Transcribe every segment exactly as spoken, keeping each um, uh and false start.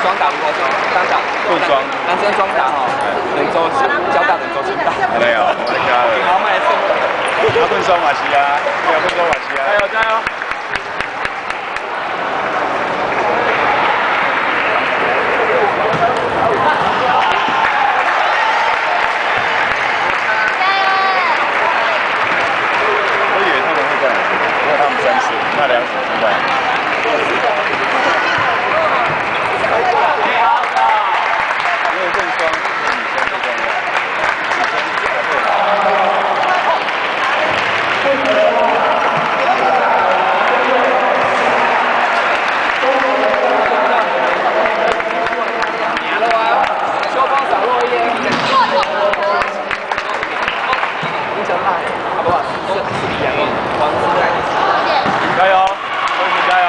双打如何？单打。 混双。 男生双打哈，人周交大人周轻打。 好嘞哦，我来加了。 好卖送。 他混双马西啊，对啊，混双马西啊。加油加油！ 那两组出来。因为混双女生最重要，女生最好。 年了啊，秋风扫落叶。影响大，好不好？是是李阳，王志在。 加油，恭喜加油！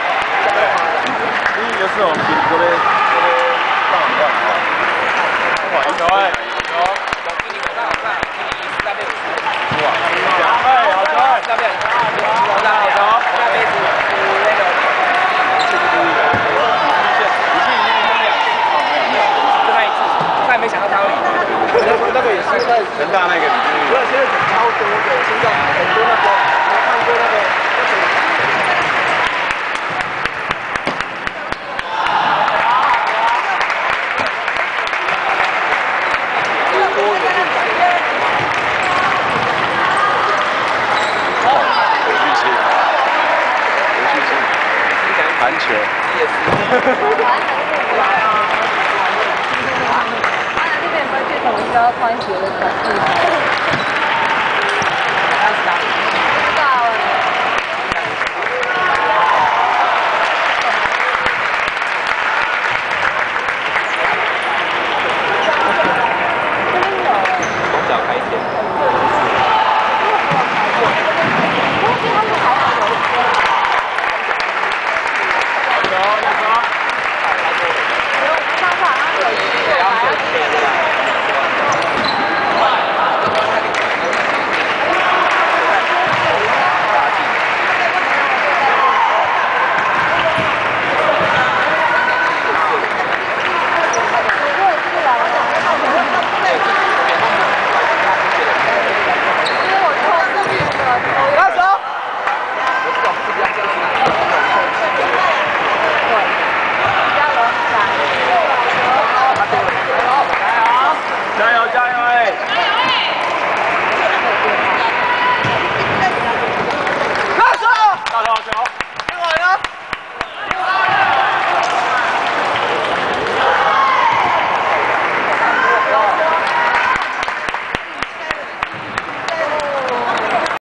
你有这种比过来过来上网看啊？哇，一球哎，一球！我今年上网看，今年是大杯五十。哇，哎，好球！大杯五十，好球！大杯五十，那个，这个注意，一线，一线已经赢两次，就那一次，但没想到他会赢。那个也是在人大那个，不是现在超多的，现在很多那个，我看过那个。 篮球也是。 这边不是同一个团体的团体。